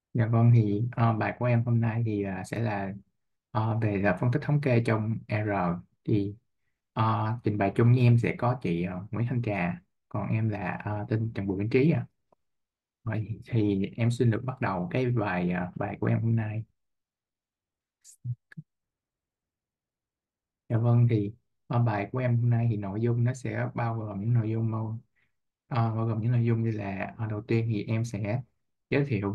Dạ vâng, thì bài của em hôm nay thì sẽ là về là phân tích thống kê trong R. Thì trình bày chung với em sẽ có chị Nguyễn Thanh Trà, còn em là tên Trần Bùi Minh Trí ạ. Rồi, thì em xin được bắt đầu cái bài của em hôm nay. Dạ vâng, thì bài của em hôm nay thì nội dung nó sẽ bao gồm những nội dung như là đầu tiên thì em sẽ giới thiệu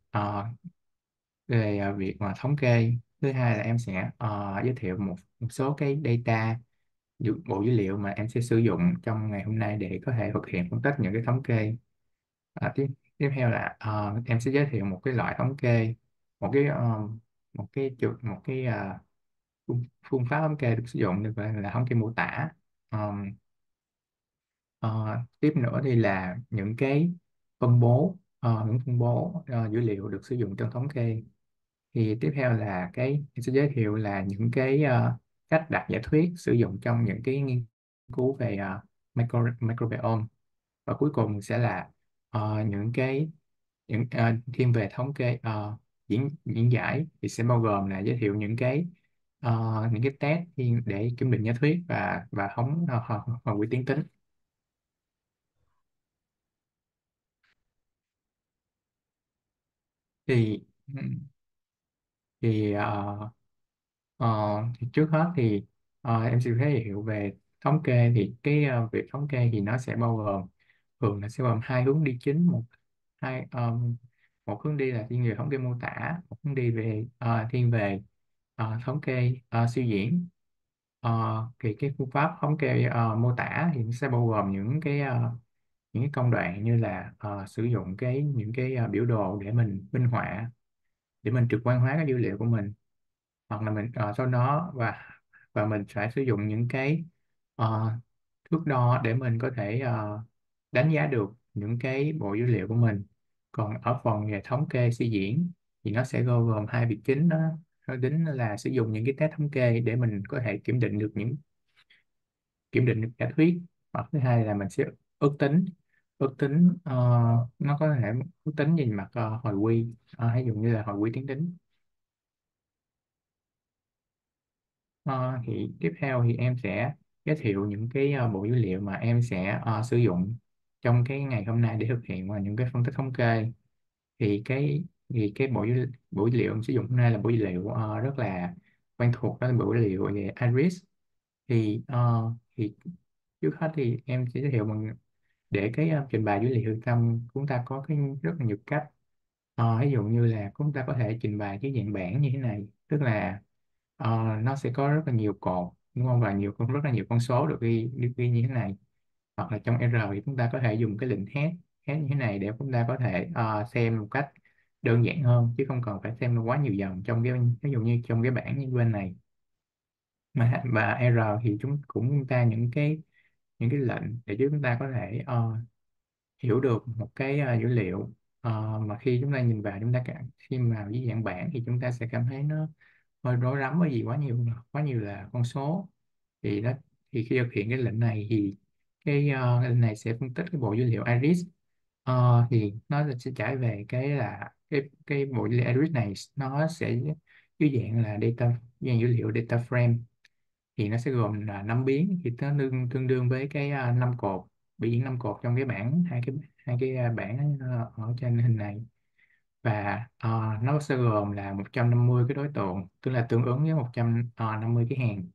về việc mà thống kê. Thứ hai là em sẽ giới thiệu một số cái data, bộ dữ liệu mà em sẽ sử dụng trong ngày hôm nay để có thể thực hiện phân tích những cái thống kê. Tiếp tiếp theo là em sẽ giới thiệu một cái loại thống kê, một cái một cái phương pháp thống kê được sử dụng được gọi là thống kê mô tả. Tiếp nữa thì là những cái những phân bố dữ liệu được sử dụng trong thống kê. Thì tiếp theo là em sẽ giới thiệu là những cái cách đặt giả thuyết sử dụng trong những cái nghiên cứu về microbiome. Và cuối cùng sẽ là những cái thiên về thống kê, diễn giải thì sẽ bao gồm là giới thiệu những cái test để kiểm định giả thuyết và hợp quy tiến tính. thì thì Ờ, thì trước hết thì em sẽ giới thiệu về thống kê. Thì việc thống kê thì nó sẽ bao gồm, thường là sẽ gồm hai hướng đi chính. Hai một hướng đi là thiên về thống kê mô tả, một hướng đi thiên về thống kê suy diễn. Thì cái phương pháp thống kê mô tả thì nó sẽ bao gồm những cái công đoạn như là sử dụng những cái biểu đồ để mình minh họa, để mình trực quan hóa các dữ liệu của mình, hoặc là mình sau đó và mình phải sử dụng những cái ờ, thước đo để mình có thể đánh giá được những cái bộ dữ liệu của mình. Còn ở phần về thống kê suy diễn thì nó sẽ bao gồm hai việc chính đó. Đó chính là sử dụng những cái test thống kê để mình có thể kiểm định được giả thuyết. Hoặc thứ hai là mình sẽ ước tính ước tính ờ, nó có thể ước tính nhìn mặt hồi quy, hay dùng như là hồi quy tiến tính. Thì tiếp theo thì em sẽ giới thiệu những cái bộ dữ liệu mà em sẽ sử dụng trong cái ngày hôm nay để thực hiện những cái phân tích thống kê. Thì cái bộ dữ liệu em sử dụng hôm nay là bộ dữ liệu rất là quen thuộc, đó là bộ dữ liệu về iris. Thì trước hết thì em sẽ giới thiệu để trình bày dữ liệu trong chúng ta có rất là nhiều cách. Ví dụ như là chúng ta có thể trình bày cái dạng bảng như thế này, tức là nó sẽ có rất là nhiều cột, đúng không, và rất là nhiều con số được ghi như thế này. Hoặc là trong R thì chúng ta có thể dùng cái lệnh head head như thế này để chúng ta có thể xem một cách đơn giản hơn, chứ không cần phải xem quá nhiều dòng trong ví dụ như trong cái bảng như bên này. Và R thì chúng ta những cái lệnh để giúp chúng ta có thể hiểu được một cái dữ liệu, mà khi chúng ta nhìn vào khi mà vào dưới dạng bảng thì chúng ta sẽ cảm thấy nó hơi rối rắm, bởi vì quá nhiều là con số. Thì khi thực hiện cái lệnh này thì cái lệnh này sẽ phân tích cái bộ dữ liệu iris. Thì nó sẽ trải về cái bộ dữ liệu iris này, nó sẽ dưới dạng là dạng dữ liệu data frame. Thì nó sẽ gồm là 5 biến, thì nó tương đương với cái 5 cột, biểu diễn 5 cột trong cái bảng, hai cái bảng ở trên hình này. Và nó sẽ gồm là 150 cái đối tượng, tức là tương ứng với 150 cái hàng.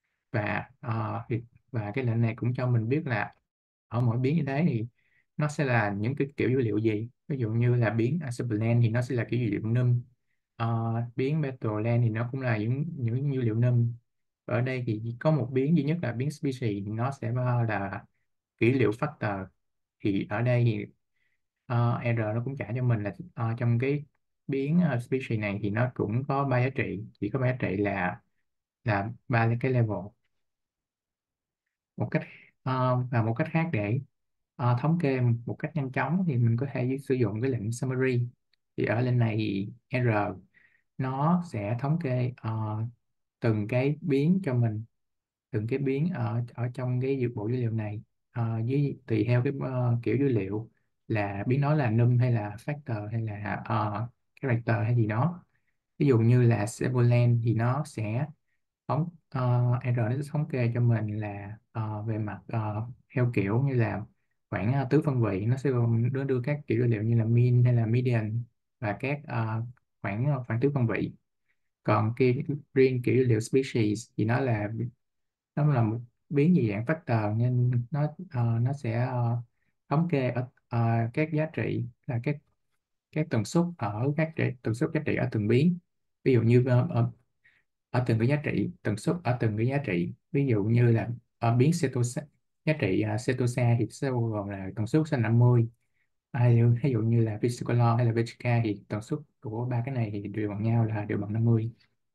Và cái lệnh này cũng cho mình biết là ở mỗi biến như thế thì nó sẽ là những cái kiểu dữ liệu gì. Ví dụ như là biến Isoplanar thì nó sẽ là kiểu dữ liệu num. Biến Petrolen thì nó cũng là những dữ liệu num. Ở đây thì chỉ có một biến duy nhất là biến species, thì nó sẽ là kỷ liệu factor. Thì ở đây thì R nó cũng trả cho mình là trong cái biến species này thì nó cũng có ba giá trị, chỉ có ba giá trị là ba cái level. một cách và một cách khác để thống kê một cách nhanh chóng thì mình có thể sử dụng cái lệnh summary. Thì ở lệnh này thì R nó sẽ thống kê từng cái biến cho mình, từng cái biến ở trong bộ dữ liệu này, tùy theo kiểu dữ liệu, là biến nó là num hay là factor hay là character hay gì đó. Ví dụ như là Servoland thì nó sẽ R nó sẽ thống kê cho mình là về mặt theo kiểu như là khoảng tứ phân vị, nó sẽ gồm đưa các kiểu dữ liệu như là mean hay là median và các khoảng tứ phân vị. Còn riêng kiểu dữ liệu species thì nó là một biến dị dạng factor, nên nó sẽ thống kê ở các giá trị là các tần suất tần suất giá trị ở từng biến. Ví dụ như ở từng cái giá trị tần suất ở từng cái giá trị, ví dụ như là ở biến Setosa, giá trị Setosa thì sẽ bao gồm là tần suất sẽ 50, ví dụ như là Visicolor hay là VHK thì tần suất của ba cái này thì đều bằng nhau là đều bằng 50.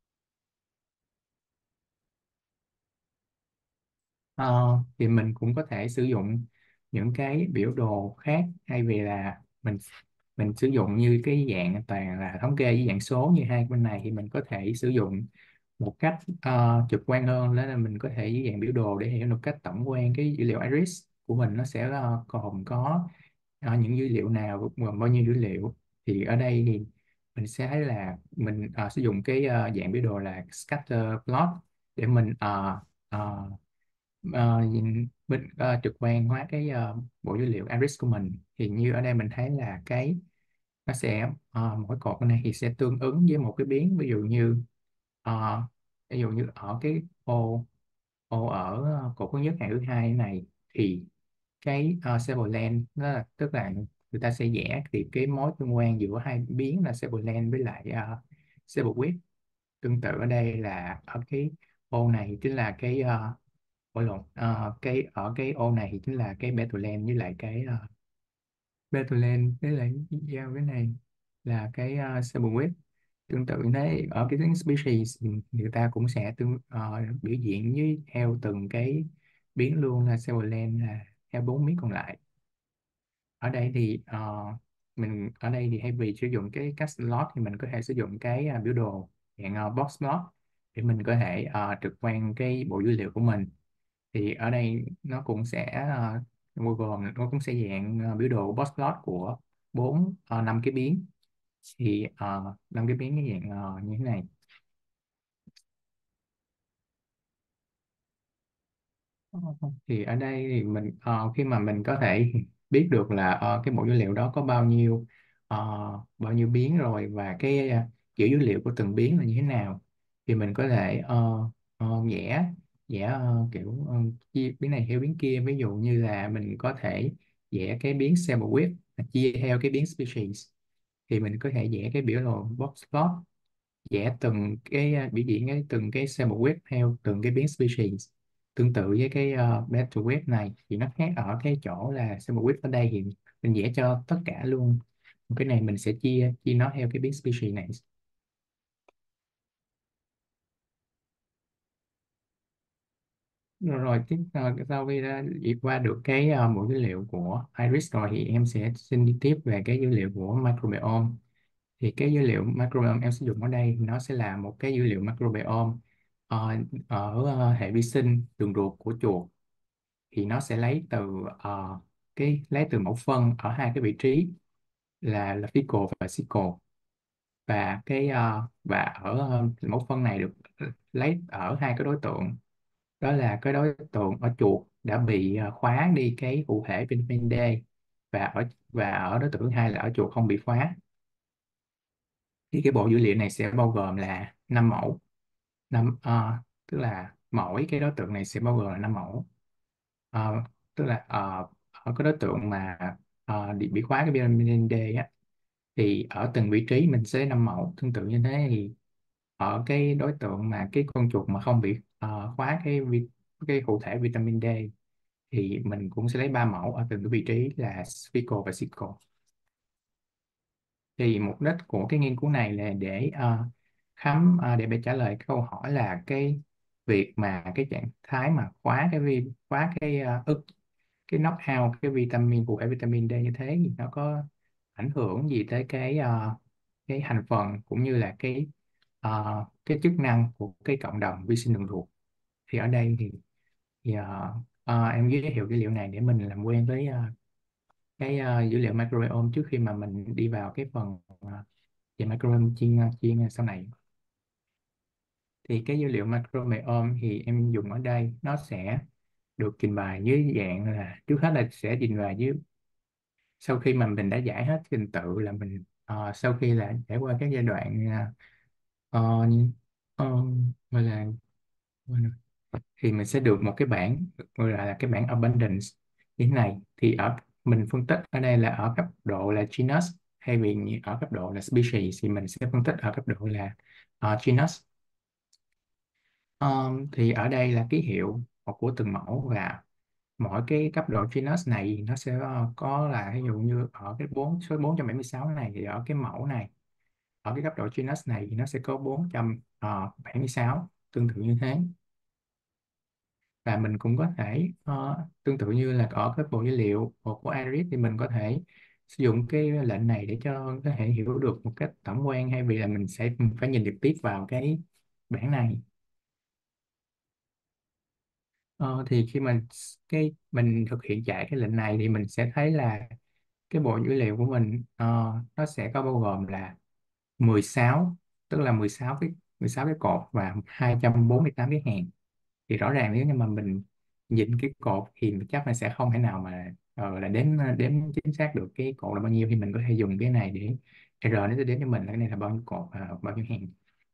Ờ, thì mình cũng có thể sử dụng những cái biểu đồ khác, hay vì là mình sử dụng như cái dạng toàn là thống kê với dạng số như hai bên này, thì mình có thể sử dụng một cách trực quan hơn, đó là mình có thể dưới dạng biểu đồ để hiểu một cách tổng quan cái dữ liệu iris của mình nó sẽ gồm có những dữ liệu nào, gồm bao nhiêu dữ liệu. Thì ở đây thì mình sẽ thấy là mình sử dụng cái dạng biểu đồ là scatter plot để mình trực quan hóa cái bộ dữ liệu iris của mình. Thì như ở đây mình thấy là nó sẽ mỗi cột bên này thì sẽ tương ứng với một cái biến, ờ, ví dụ như ở cái ô ô ở cột thứ nhất hàng thứ hai này, thì cái Seboland nó tức là người ta sẽ vẽ thì cái mối tương quan giữa hai biến là Seboland với lại Sebowitz. Tương tự ở đây là ở cái ô này chính là cái ôi lộn, cái ở cái ô này thì chính là cái Bethlehem với lại cái Bethlehem với lại giao cái này là cái Sebowitz. Tương tự thế ở cái tiếng species thì người ta cũng sẽ biểu diễn với theo từng cái biến luôn, là Serverland là theo bốn biến còn lại. Ở đây thì mình ở đây thì thay vì sử dụng cái cast slot thì mình có thể sử dụng cái biểu đồ dạng box plot để mình có thể trực quan cái bộ dữ liệu của mình. Thì ở đây nó cũng sẽ bao gồm, nó cũng sẽ dạng biểu đồ box plot của năm cái biến. Thì năm cái biến cái dạng như thế này. Thì ở đây thì mình khi mà mình có thể biết được là cái bộ dữ liệu đó có ờ, bao nhiêu biến rồi, và cái kiểu dữ liệu của từng biến là như thế nào, thì mình có thể vẽ vẽ kiểu chia biến này theo biến kia. Ví dụ như là mình có thể vẽ cái biến sample width chia theo cái biến species, thì mình có thể vẽ cái biểu đồ box plot vẽ từng cái biểu diễn từng cái sample web theo từng cái biến species. Tương tự với cái battle web này thì nó khác ở cái chỗ là sample web ở đây thì mình vẽ cho tất cả luôn. Cái này mình sẽ chia chia nó theo cái biến species này. Rồi tiếp sau khi đã duyệt qua được cái bộ dữ liệu của Iris rồi, thì em sẽ xin đi tiếp về cái dữ liệu của microbiome. Thì cái dữ liệu microbiome em sử dụng ở đây thì nó sẽ là một cái dữ liệu microbiome ờ, ở hệ vi sinh đường ruột của chuột. Thì nó sẽ lấy từ mẫu phân ở hai cái vị trí là fecal và cecal. Và ở mẫu phân này được lấy ở hai cái đối tượng, đó là cái đối tượng ở chuột đã bị khóa đi cái cụ thể vitamin D, và ở đối tượng thứ hai là ở chuột không bị khóa. Thì cái bộ dữ liệu này sẽ bao gồm là 5 mẫu. Tức là mỗi cái đối tượng này sẽ bao gồm là 5 mẫu. Ờ, tức là ở cái đối tượng mà bị khóa cái vitamin D á, thì ở từng vị trí mình sẽ 5 mẫu. Tương tự như thế thì ở cái đối tượng mà cái con chuột mà không bị khóa cái cụ thể vitamin D, thì mình cũng sẽ lấy 3 mẫu ở từng cái vị trí là fecal và cecal. Thì mục đích của cái nghiên cứu này là để trả lời câu hỏi là cái việc mà cái trạng thái mà khóa cái knock out cái vitamin cụ thể vitamin D như thế thì nó có ảnh hưởng gì tới cái thành phần cũng như là cái chức năng của cái cộng đồng vi sinh đường ruột. Thì ở đây thì em giới thiệu cái liệu này để mình làm quen với cái dữ liệu microbiome trước khi mà mình đi vào cái phần về macro chuyên sau này. Thì cái dữ liệu macromeom thì em dùng ở đây nó sẽ được trình bày dưới dạng là, trước hết là sẽ trình bày dưới, sau khi mà mình đã giải hết trình tự là mình sau khi là trải qua các giai đoạn ờ, ờ, gọi là thì mình sẽ được một cái bảng gọi là cái bảng abundance như thế này. Thì ở mình phân tích ở đây là ở cấp độ là genus, hay vì ở cấp độ là species thì mình sẽ phân tích ở cấp độ là genus. Thì ở đây là ký hiệu của từng mẫu, và mỗi cái cấp độ genus này nó sẽ có là ví dụ như ở cái số 476 này thì ở cái mẫu này, ở cái cấp độ genus này thì nó sẽ có 476 tương tự như thế. Và mình cũng có thể tương tự như là ở các bộ dữ liệu của Iris thì mình có thể sử dụng cái lệnh này để cho có thể hiểu được một cách tổng quan, hay vì là mình sẽ phải nhìn trực tiếp vào cái bảng này. Ờ, thì khi mà mình thực hiện chạy cái lệnh này thì mình sẽ thấy là cái bộ dữ liệu của mình nó sẽ có bao gồm là 16, tức là 16 cái cột và 248 cái hàng. Thì rõ ràng nếu như mà mình nhìn cái cột thì chắc là sẽ không thể nào mà là đếm chính xác được cái cột là bao nhiêu, thì mình có thể dùng cái này để R nó sẽ đếm cho mình là cái này là bao nhiêu cột và bao nhiêu hàng.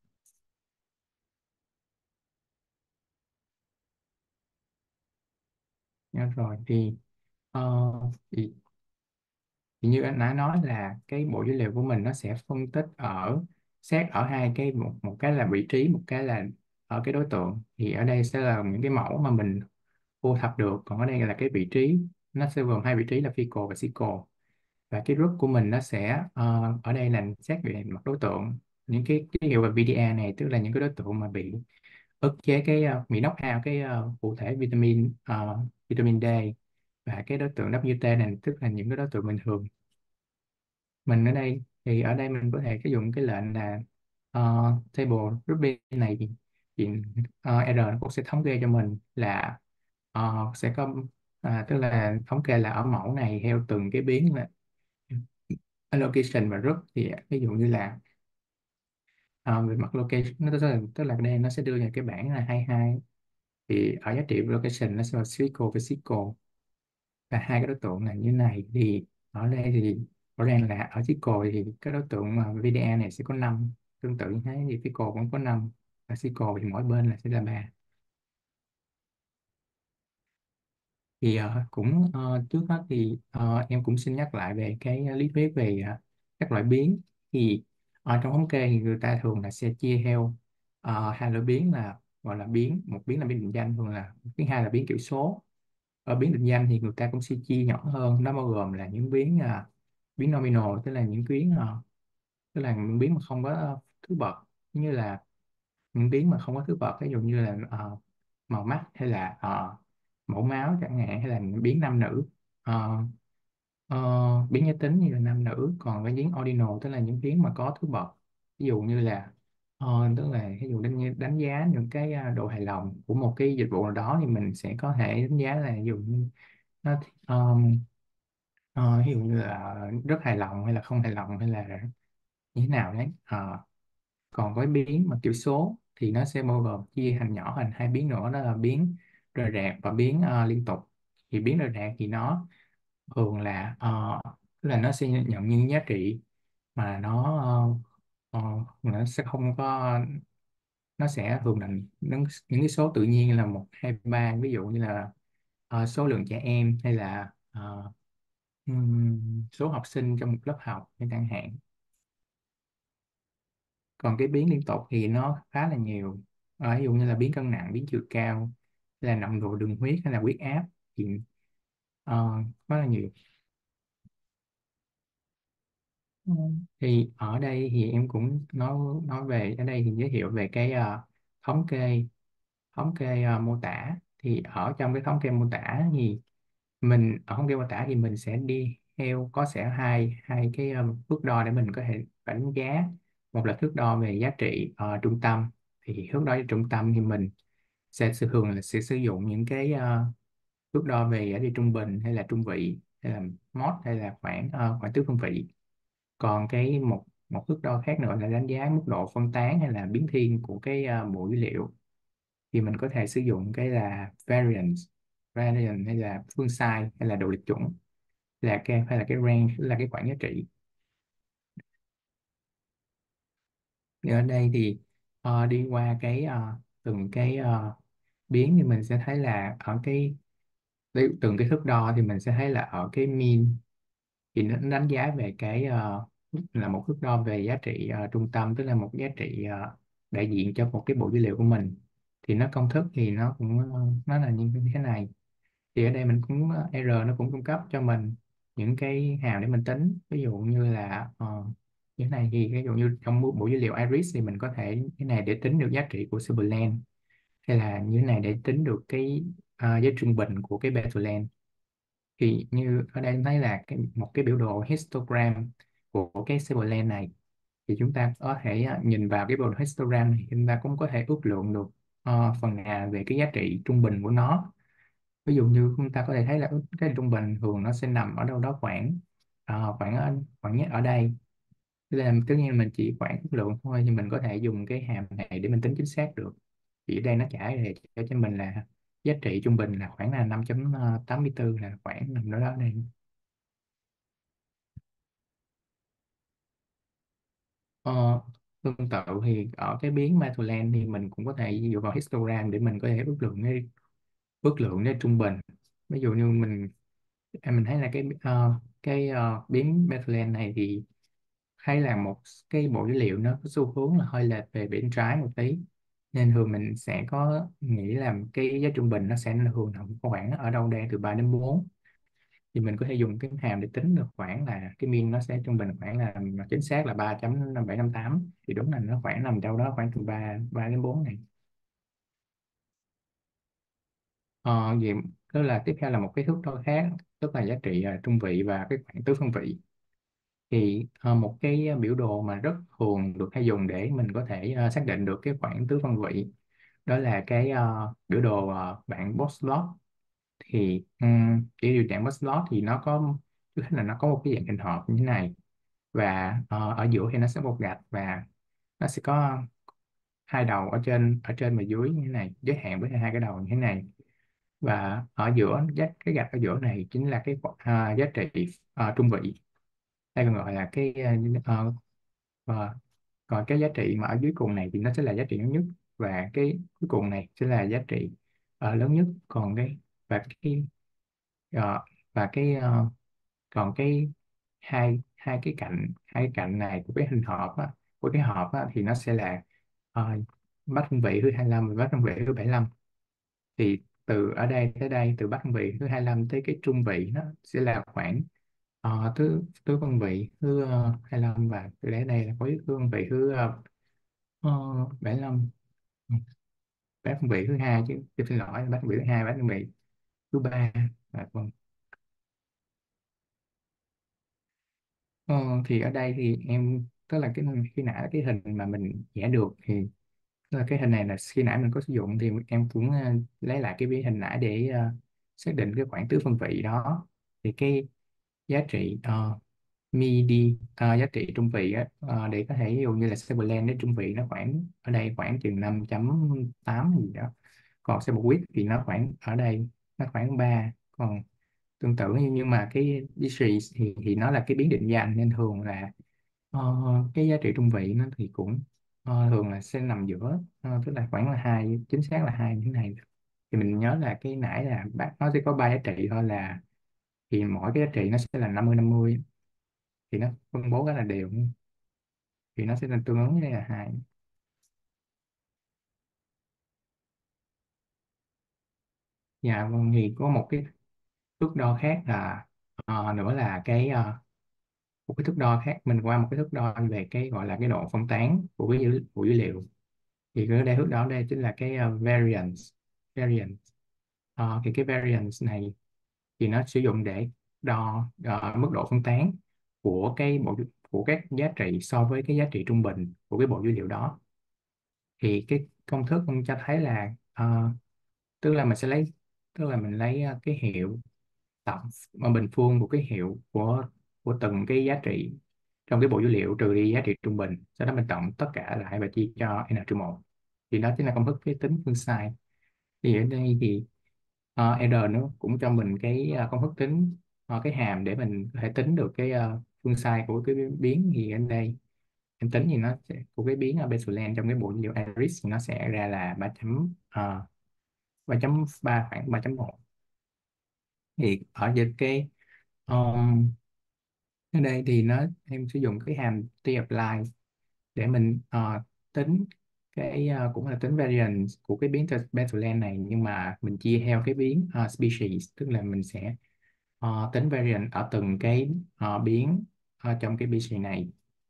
Nhớ rồi ờ, thì thì như anh đã nói là cái bộ dữ liệu của mình nó sẽ phân tích xét ở hai cái, một cái là vị trí, một cái là ở cái đối tượng. Thì ở đây sẽ là những cái mẫu mà mình thu thập được, còn ở đây là cái vị trí, nó sẽ gồm hai vị trí là fecal và cecal. Và cái group của mình nó sẽ ở đây là xét về mặt đối tượng, những cái ký hiệu về VDA này tức là những cái đối tượng mà bị ức chế cái bị knock out cái cụ thể vitamin D. Và cái đối tượng WT này tức là những cái đối tượng bình thường. Mình ở đây thì ở đây mình có thể sử dụng cái lệnh là table grouping này thì R nó cũng sẽ thống kê cho mình là sẽ có tức là thống kê là ở mẫu này theo từng cái biến là allocation và group. Thì ví dụ như là về mặt location nó tức là đây nó sẽ đưa ra cái bảng là 22, thì ở giá trị location nó sẽ là physical với physical, và hai cái đối tượng là như này. Thì ở đây thì rõ ràng là ở physical thì cái đối tượng mà VDA này sẽ có 5, tương tự như thế thì physical cũng có 5, và physical thì mỗi bên là sẽ là 3. Thì trước hết thì em cũng xin nhắc lại về cái lý thuyết về các loại biến. Thì ở trong thống kê thì người ta thường là sẽ chia theo hai loại biến, là gọi là một biến là biến định danh, thường là thứ hai là biến kiểu số. Ở biến định danh thì người ta cũng sẽ chia nhỏ hơn, nó bao gồm là những biến nominal, tức là những tức là những biến mà không có thứ bậc, như là những biến mà không có thứ bậc, ví dụ như là màu mắt, hay là mẫu máu chẳng hạn, hay là những biến nam nữ. Ờ, biến giới tính như là nam nữ. Còn cái biến ordinal tức là những biến mà có thứ bậc, ví dụ như là tức là ví dụ đánh giá những cái độ hài lòng của một cái dịch vụ nào đó, thì mình sẽ có thể đánh giá là ví dụ như nó ví dụ như là rất hài lòng hay là không hài lòng hay là như thế nào đấy. Còn với biến mà kiểu số thì nó sẽ bao gồm chia thành nhỏ thành hai biến nữa, đó là biến rời rạc và biến liên tục. Thì biến rời rạc thì nó thường là tức là nó sẽ nhận những giá trị mà nó sẽ không có, nó sẽ thường là những cái số tự nhiên là 1, 2, 3, ví dụ như là số lượng trẻ em, hay là số học sinh trong một lớp học hay chẳng hạn. Còn cái biến liên tục thì nó khá là nhiều. Ví dụ như là biến cân nặng, biến chiều cao, hay là nồng độ đường huyết, hay là huyết áp, thì khá là nhiều. Ừ. Thì ở đây thì em cũng nói về, ở đây thì giới thiệu về cái thống kê mô tả. Thì ở trong cái thống kê mô tả thì ở thống kê mô tả thì mình sẽ đi theo có sẽ hai hai cái thước đo để mình có thể đánh giá. Một là thước đo về giá trị trung tâm. Thì thước đo về trung tâm thì mình thường là sẽ sử dụng những cái thước đo về giá trị trung bình, hay là trung vị, hay là mode, hay là khoảng tứ phương vị. Còn một thước đo khác nữa là đánh giá mức độ phân tán hay là biến thiên của cái bộ dữ liệu. Thì mình có thể sử dụng cái là variance hay là phương sai hay là độ lệch chuẩn, hay là cái range, tức là cái khoảng giá trị. Thì ở đây thì đi qua từng cái biến thì mình sẽ thấy là ở từng cái thước đo thì mình sẽ thấy là ở cái mean thì nó đánh giá về là một thước đo về giá trị trung tâm, tức là một giá trị đại diện cho một cái bộ dữ liệu của mình. Thì nó công thức thì nó là như thế này. Thì ở đây mình cũng R nó cũng cung cấp cho mình những cái hàm để mình tính, ví dụ như là như thế này. Thì ví dụ như trong bộ dữ liệu Iris thì mình có thể cái này để tính được giá trị của Sutherland, hay là như thế này để tính được cái giá trung bình của cái Bethlehem. Thì như ở đây em thấy là một cái biểu đồ histogram của cái Sutherland này, thì chúng ta có thể nhìn vào cái biểu đồ histogram thì chúng ta cũng có thể ước lượng được phần nào về cái giá trị trung bình của nó. Ví dụ như chúng ta có thể thấy là cái trung bình thường nó sẽ nằm ở đâu đó khoảng khoảng nhất ở đây. Thế là tất nhiên mình chỉ khoảng ước lượng thôi, nhưng mình có thể dùng cái hàm này để mình tính chính xác được. Thì ở đây nó trả về cho mình là giá trị trung bình là khoảng là 5,84, là khoảng nằm đó đó đây. Ờ, Tương tự thì ở cái biến Maitland thì mình cũng có thể dựa vào histogram để mình có thể ước lượng cái trung bình. Ví dụ như mình thấy là biến Maitland này thì hay là một cái bộ dữ liệu nó có xu hướng là hơi lệch về bên trái một tí, nên thường mình sẽ có nghĩ là cái giá trung bình nó sẽ thường nằm khoảng ở đâu đây từ 3 đến 4. Thì mình có thể dùng cái hàm để tính được khoảng là cái mean nó sẽ trung bình khoảng là chính xác là 3,758. Thì đúng là nó khoảng nằm đâu đó khoảng từ 3 3 đến 4 này. Vậy đó là tiếp theo là một cái thước đo khác, tức là giá trị trung vị và cái khoảng tứ phân vị. Thì một cái biểu đồ mà rất thường được hay dùng để mình có thể xác định được cái khoảng tứ phân vị, đó là cái biểu đồ bảng Box-plot. Thì cái điều chạm Box-plot thì nó có, trước hết là nó có một cái dạng hình hộp như thế này, và ở giữa thì nó sẽ có một gạch, và nó sẽ có hai đầu ở trên và dưới như thế này, giới hạn với hai cái đầu như thế này. Và ở giữa cái gạch ở giữa này chính là cái giá trị trung vị, hay còn gọi là và còn cái giá trị mà ở dưới cùng này thì nó sẽ là giá trị lớn nhất, và cái cuối cùng này sẽ là giá trị lớn nhất. Còn cái và cái ờ, và cái còn cái hai cái cạnh này của cái hình hộp á, của cái hộp á, thì nó sẽ là bát phân vị thứ 25 và bát phân vị thứ 75. Thì từ ở đây tới đây, từ bát phân vị thứ 25 tới cái trung vị nó sẽ là khoảng tứ tứ phân vị thứ 25, và từ đấy đây là với tứ phân vị thứ 75. Ừ, bát phân vị thứ hai chứ, xin lỗi, bát phân vị thứ hai, bát phân vị thứ ba. Vâng. Ờ, thì ở đây thì tức là khi nãy cái hình mà mình vẽ được thì, tức là cái hình này là khi nãy mình có sử dụng, thì em cũng lấy lại cái hình nãy để xác định cái khoảng tứ phân vị đó. Thì cái giá trị giá trị trung vị á, để có thể ví dụ như là Sutherland đến trung vị nó khoảng ở đây khoảng chừng 5,8 gì đó. Còn Seborg thì nó khoảng ở đây nó khoảng 3. Còn tương tự, nhưng mà cái disease thì nó là cái biến định danh, nên thường là ờ, cái giá trị trung vị nó thì cũng thường là sẽ nằm giữa, tức là khoảng là hai, chính xác là hai như thế này. Thì mình nhớ là cái nãy là nó sẽ có ba giá trị thôi, thì mỗi cái giá trị nó sẽ là 50-50, thì nó phân bố rất là đều, thì nó sẽ là tương ứng với đây là hai. Dạ vâng, thì có một cái thước đo khác là nữa là một cái thước đo khác, mình qua một cái thước đo về cái gọi là cái độ phân tán của của dữ liệu. Thì cái đây thước đo đây chính là cái variance. Thì cái variance này thì nó sử dụng để đo mức độ phân tán của của các giá trị so với cái giá trị trung bình của cái bộ dữ liệu đó. Thì cái công thức cũng cho thấy là tức là mình sẽ lấy tức là mình lấy cái hiệu tổng mà bình phương của cái hiệu của từng cái giá trị trong cái bộ dữ liệu trừ đi giá trị trung bình, sau đó mình cộng tất cả lại và chia cho n trừ một, thì đó chính là công thức cái tính phương sai. Thì ở đây thì R nó cũng cho mình cái công thức tính cái hàm để mình có thể tính được cái phương sai của cái biến. Thì ở đây em tính thì nó sẽ, của cái biến Bertholin trong cái bộ dữ liệu Iris thì nó sẽ ra là 3.3, khoảng 3.1. Thì ở trên cái um, ở đây thì em sử dụng cái hàm tapply để mình tính cái cũng là tính variance của cái biến Bertholin này, nhưng mà mình chia theo cái biến species, tức là mình sẽ tính variance ở từng cái biến trong cái species này.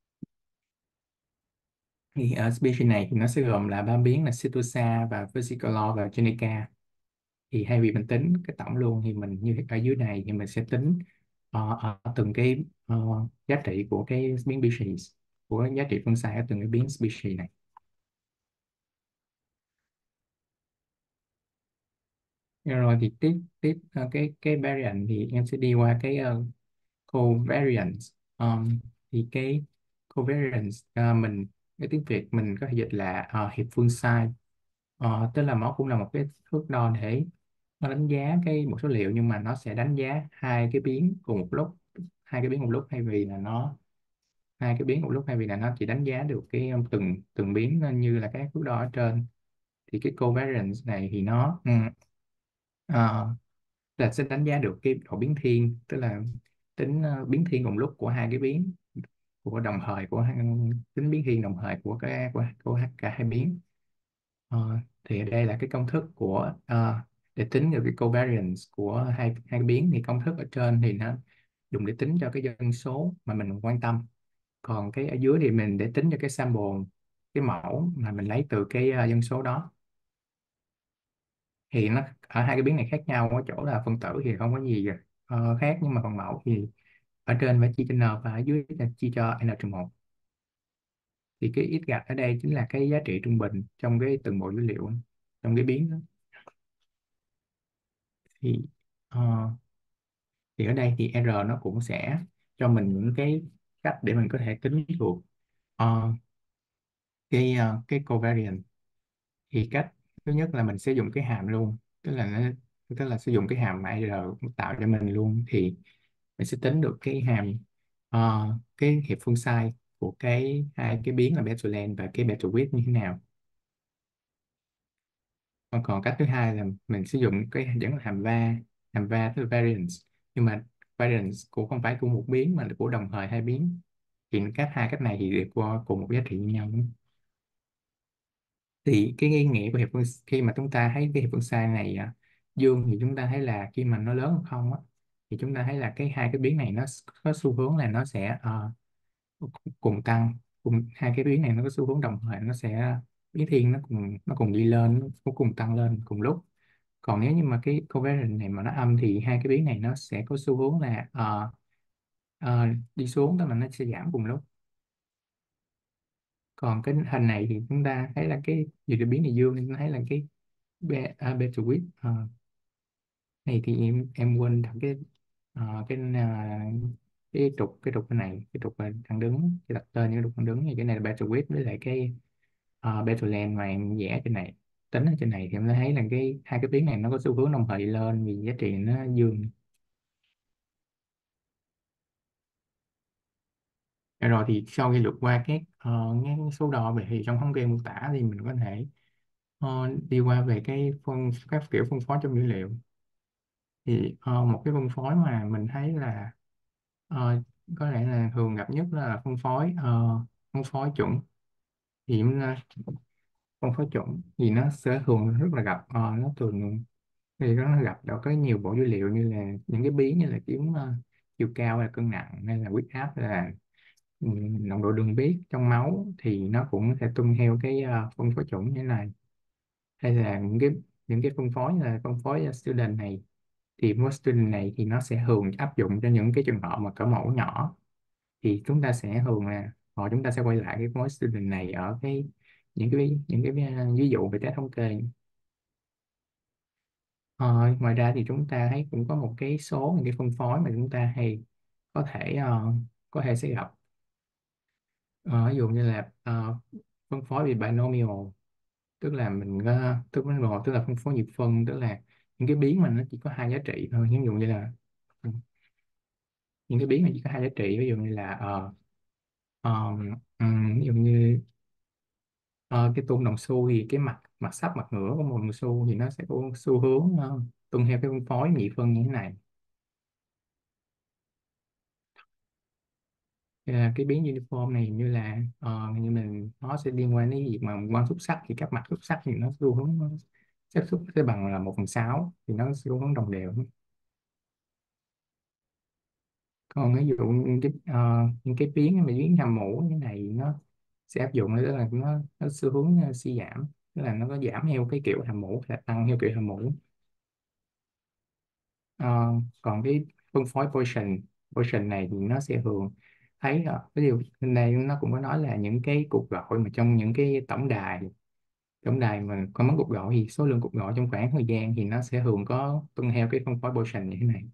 Thì ở species này thì nó sẽ gồm là ba biến là Sitosa và Versicolor và Jenica. Thì thay vì mình tính cái tổng luôn thì mình như ở dưới này thì mình sẽ tính ở từng cái giá trị của cái biến species, của giá trị phân sai ở từng cái biến species này. Rồi thì tiếp tiếp cái variant thì em sẽ đi qua cái covariance. Thì cái covariance mình, cái tiếng Việt mình có thể dịch là hiệp phương sai. Tức là nó cũng là một cái thước đo để nó đánh giá cái một số liệu, nhưng mà nó sẽ đánh giá hai cái biến cùng một lúc, hai cái biến một lúc, thay vì là nó hai cái biến một lúc, thay vì là nó chỉ đánh giá được cái từng từng biến như là các thước đo ở trên. Thì cái covariance này thì nó ờ, là sẽ đánh giá được cái độ biến thiên, tức là tính biến thiên cùng lúc của hai cái biến, của đồng thời của tính biến thiên đồng thời của của cả hai biến. Thì đây là cái công thức của để tính được cái covariance của hai hai cái biến. Thì công thức ở trên thì nó dùng để tính cho cái dân số mà mình quan tâm, còn cái ở dưới thì mình để tính cho cái sample, cái mẫu mà mình lấy từ cái dân số đó. Thì nó ở hai cái biến này khác nhau ở chỗ là phân tử thì không có gì khác, nhưng mà phần mẫu thì ở trên phải chia cho n và ở dưới là chia cho n trừ một. Thì cái ít gạch ở đây chính là cái giá trị trung bình trong cái từng bộ dữ liệu trong cái biến đó. Thì ờ, thì ở đây thì R nó cũng sẽ cho mình những cái cách để mình có thể tính được ờ, cái covariance. Thì cách thứ nhất là mình sẽ dùng cái hàm luôn, tức là sử dụng cái hàm mà R tạo cho mình luôn. Thì mình sẽ tính được cái hàm cái hiệp phương sai của cái hai cái biến là Bertholin và cái Berthollet như thế nào. Còn cách thứ hai là mình sử dụng cái vẫn là hàm va tức là variance, nhưng mà variance cũng không phải của một biến mà là của đồng thời hai biến. Thì hai cách này thì đều qua cùng một giá trị như nhau. Thì cái ý nghĩa của hiệp phương, khi mà chúng ta thấy cái hiệp phương sai này dương thì chúng ta thấy là khi mà nó lớn hơn không á, thì chúng ta thấy là cái hai cái biến này nó có xu hướng là nó sẽ cùng tăng, cùng hai cái biến này nó có xu hướng đồng thời, nó sẽ biến thiên nó cùng đi lên, nó cùng tăng lên cùng lúc. Còn nếu như mà cái covariance này mà nó âm thì hai cái biến này nó sẽ có xu hướng là đi xuống, tức là nó sẽ giảm cùng lúc. Còn cái hình này thì chúng ta thấy là cái gì cái biến này dương, nên chúng ta thấy là cái beta width này thì em quên thằng cái trục cái này, cái trục là thẳng đứng, cái đặt tên cái trục thẳng đứng. Thì cái này là beta width với lại cái beta length mà em vẽ trên này, tính ở trên này, thì em thấy là cái hai cái biến này nó có xu hướng đồng thời đi lên vì giá trị nó dương. Rồi thì sau khi lượt qua các số đo về thì trong thống kê mô tả thì mình có thể đi qua về các kiểu phân phối trong dữ liệu. Thì một cái phân phối mà mình thấy là ờ, có lẽ là thường gặp nhất là phân phối chuẩn. Thì phân phối chuẩn thì nó sẽ thường rất là gặp nó thường thì nó gặp đã có nhiều bộ dữ liệu như là những cái biến như là chiều cao hay là cân nặng hay là huyết áp hay là nồng độ đường huyết trong máu, thì nó cũng sẽ tuân theo cái phân phối chuẩn như thế này. Hay là những cái phân phối là phân phối student này, thì phân phối student này thì nó sẽ thường áp dụng cho những cái trường hợp mà cỡ mẫu nhỏ. Thì chúng ta sẽ thường là chúng ta sẽ quay lại cái phân phối student này ở những cái ví dụ về test thống kê. Ngoài ra thì chúng ta thấy cũng có một cái số những cái phân phối mà chúng ta hay có thể sẽ gặp. Ví dụ như là phân phối về binomial, tức là mình có tức là phân phối nhị phân, tức là những cái biến mà nó chỉ có hai giá trị thôi. Ví dụ như là những cái biến mà chỉ có hai giá trị, ví dụ như là ờ, ví dụ như cái tôn đồng xu thì cái mặt mặt sắp mặt ngửa của một đồng xu thì nó sẽ có xu hướng tuân theo cái phân phối nhị phân như thế này. Thì là cái biến uniform này như là như mình nó sẽ liên quan đến việc mà quan xúc sắc, thì các mặt xúc sắc thì nó xu hướng nó xác suất sẽ bằng là 1/6, thì nó xu hướng đồng đều. Còn ví dụ những cái biến mà biến hàm mũ như này nó sẽ áp dụng, tức là nó xu hướng suy giảm, tức là nó có giảm theo cái kiểu hàm mũ hay là tăng theo kiểu hàm mũ. Ờ, Còn cái phân phối Poisson này thì nó sẽ thường thấy ví dụ bên đây nó cũng có nói là những cái cuộc gọi mà trong những cái tổng đài mà có mấy cuộc gọi thì số lượng cuộc gọi trong khoảng thời gian thì nó sẽ thường có tuân theo cái phân phối Poisson như thế này.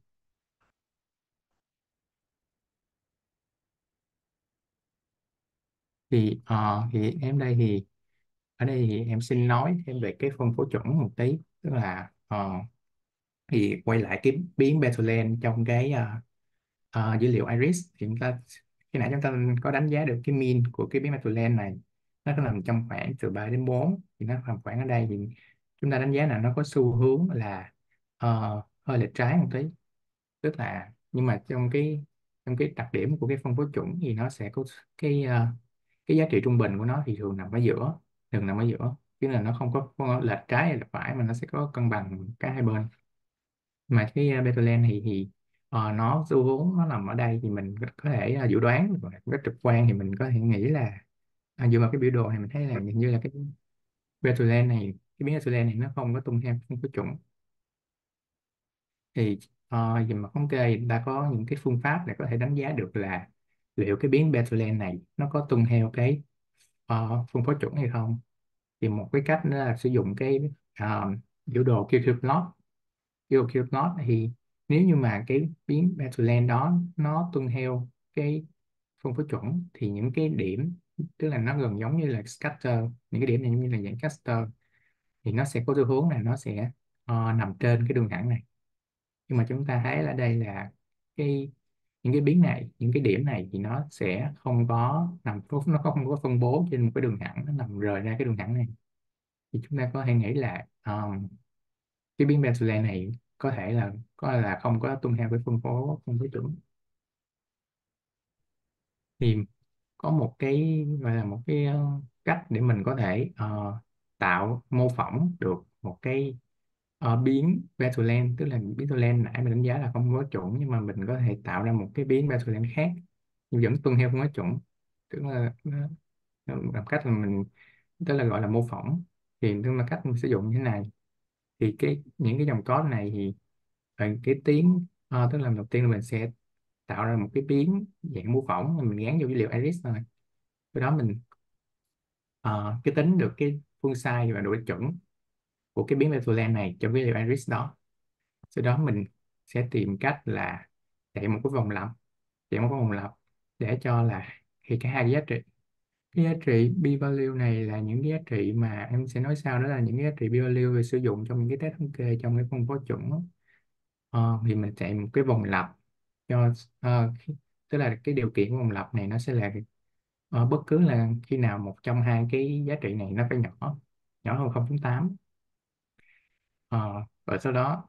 Thì em đây thì ở đây thì em xin nói thêm về cái phân phối chuẩn một tí, tức là thì quay lại cái biến Bethlehem trong cái dữ liệu Iris, thì chúng ta khi nãy chúng ta có đánh giá được cái mean của cái biến Bethlehem này, nó có nằm trong khoảng từ 3 đến 4, thì nó nằm khoảng ở đây thì chúng ta đánh giá là nó có xu hướng là hơi lệch trái một tí, tức là nhưng mà trong cái đặc điểm của cái phân phối chuẩn thì nó sẽ có cái cái giá trị trung bình của nó thì thường nằm ở giữa, chứ là nó không có lệch trái hay lệch phải, mà nó sẽ có cân bằng cả hai bên. Mà cái Bethlehem thì nó xu hướng nó nằm ở đây thì mình có thể dự đoán, và rất trực quan thì mình có thể nghĩ là dựa vào cái biểu đồ này mình thấy là hình như là cái biến Bethlehem này nó không có tuân theo không có chuẩn. Thì về mặt thống kê người ta có những cái phương pháp để có thể đánh giá được là liệu cái biến Bethlehem này nó có tuân theo cái phân phối chuẩn hay không. Thì một cái cách đó là sử dụng cái biểu đồ QQ-plot. QQ-plot thì nếu như mà cái biến Bethlehem đó nó tuân theo cái phân phối chuẩn thì những cái điểm, tức là nó gần giống như là scatter, những cái điểm này giống như là dạng scatter, thì nó sẽ có xu hướng là nó sẽ nằm trên cái đường thẳng này. Nhưng mà chúng ta thấy ở đây là cái những cái biến này, những cái điểm này thì nó sẽ không có nó không có phân bố trên một cái đường thẳng, nó nằm rời ra cái đường thẳng này. Thì chúng ta có thể nghĩ là cái biến Bethlehem này có là không có tuân theo cái phân phối chuẩn. Thì có một cái gọi là một cái cách để mình có thể tạo mô phỏng được một cái biến Bethlehem, tức là biến Bethlehem nãy mình đánh giá là không có chuẩn, nhưng mà mình có thể tạo ra một cái biến Bethlehem khác nhưng vẫn tuân theo không có chuẩn, tức là nó làm cách là mình, tức là gọi là mô phỏng. Thì tức là cách mình sử dụng như thế này, thì những cái dòng code này thì cái tiếng tức là đầu tiên là mình sẽ tạo ra một cái biến dạng mô phỏng, mình gán vô dữ liệu Iris rồi. Sau đó mình cái tính được cái phương size và độ chuẩn của cái biến Bethlehem này trong cái dữ liệu Iris đó. Sau đó mình sẽ tìm cách là chạy một cái vòng lặp chạy một cái vòng lặp để cho là khi cả hai giá trị, cái giá trị p-value này là những cái giá trị mà em sẽ nói sau, đó là những cái giá trị p-value về sử dụng trong những cái test thống kê trong cái phân phối chuẩn đó. Thì mình chạy một cái vòng lặp cho tức là cái điều kiện của vòng lặp này nó sẽ là bất cứ là khi nào một trong hai cái giá trị này nó phải nhỏ hơn 0,8. Ờ, rồi sau đó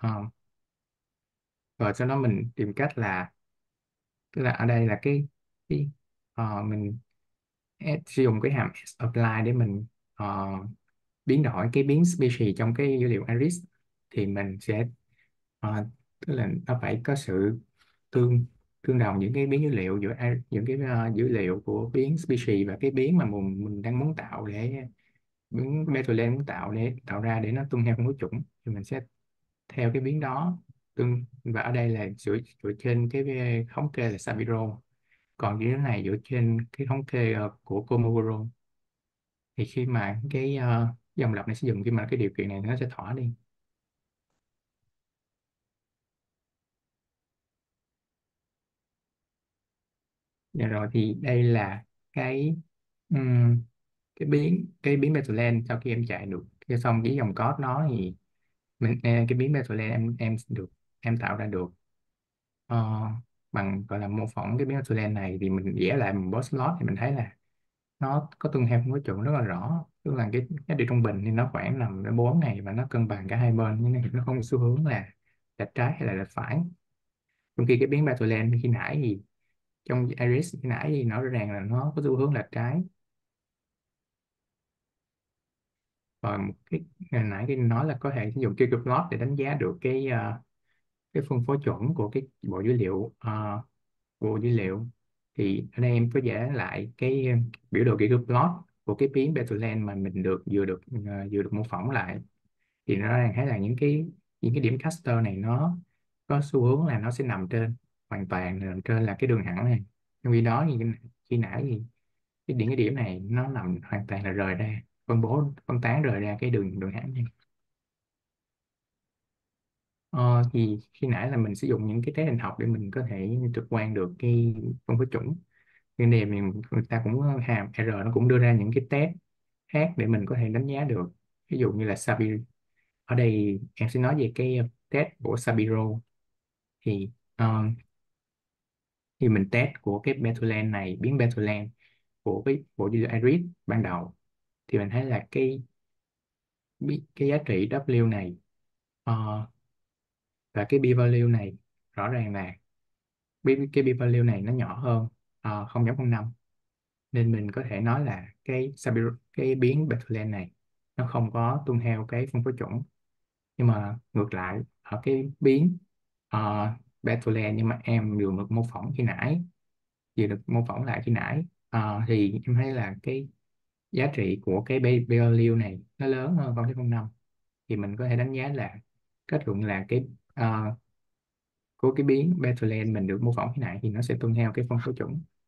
mình tìm cách là, tức là ở đây là cái mình sử dụng cái hàm apply để mình biến đổi cái biến species trong cái dữ liệu Iris. Thì mình sẽ tức là nó phải có sự tương tương đồng những cái biến dữ liệu giữa những cái dữ liệu của biến species và cái biến mà mình đang muốn tạo, để biến Bethlehem muốn tạo ra để nó tuân theo không có chuẩn, thì mình sẽ theo cái biến đó và ở đây là dựa trên cái thống kê là Saviro, còn cái này dựa trên cái thống kê của Komogoro. Thì khi mà cái dòng lặp này sử dụng, khi mà cái điều kiện này nó sẽ thỏa đi. Dạ rồi, thì đây là cái Ừm, cái biến Bethlehem sau khi em chạy được cái xong cái dòng code nó thì cái biến Bethlehem em tạo ra được ờ, bằng gọi là mô phỏng cái biến Bethlehem này, thì mình vẽ lại một box plot thì mình thấy là nó có tuân theo một cái chuẩn rất là rõ, tức là cái giá trị trung bình thì nó khoảng nằm ở 4 này và nó cân bằng cả hai bên, nên nó không có xu hướng là lệch trái hay là lệch phải. Trong khi cái biến Bethlehem khi nãy thì trong Iris khi nãy thì rõ ràng là nó có xu hướng lệch trái. Và một cái hồi nãy cái nói là có thể sử dụng Ggplot để đánh giá được cái phân phối chuẩn của cái bộ dữ liệu. Thì ở đây em có vẽ lại cái biểu đồ Ggplot của cái biến Bethlehem mà mình vừa được mô phỏng lại, thì nó đang thấy là những cái điểm cluster này nó có xu hướng là nó sẽ nằm trên, hoàn toàn là nằm trên là cái đường thẳng này. Trong khi đó thì khi nãy thì cái điểm này nó nằm hoàn toàn là rời ra, phân tán rời ra cái đường đường thẳng này. Thì khi nãy là mình sử dụng những cái test hình học để mình có thể trực quan được cái phân phối chuẩn. Nhưng này người ta cũng hàm R nó cũng đưa ra những cái test khác để mình có thể đánh giá được. Ví dụ như là Sabiro, ở đây em sẽ nói về cái test của Sabiro. thì ờ, khi mình test của cái Bethlehem này, biến Bethlehem của cái bộ dữ liệu Iris ban đầu, thì mình thấy là cái giá trị W này ờ, và cái p-value này rõ ràng là cái p-value này nó nhỏ hơn 0,05, nên mình có thể nói là cái biến Bethlehem này nó không có tuân theo cái phân phối chuẩn. Nhưng mà ngược lại ở cái biến Bethlehem nhưng mà em vừa được mô phỏng khi nãy vừa được mô phỏng lại khi nãy, thì em thấy là cái giá trị của cái p-value này nó lớn hơn 0,05, thì mình có thể đánh giá là kết luận là ờ, của cái biến Bethlehem mình được mô phỏng khi nãy thì nó sẽ tuân theo cái phân phối chuẩn.